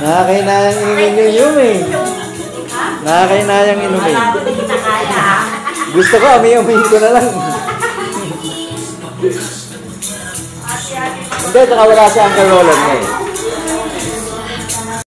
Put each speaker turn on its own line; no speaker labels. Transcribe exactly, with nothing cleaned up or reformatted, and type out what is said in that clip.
Nakakainayang inumin yung yung eh. Nakakainayang inumin. Gusto ko, ami-amin ko na lang. Hindi, saka wala si Uncle Roland na eh.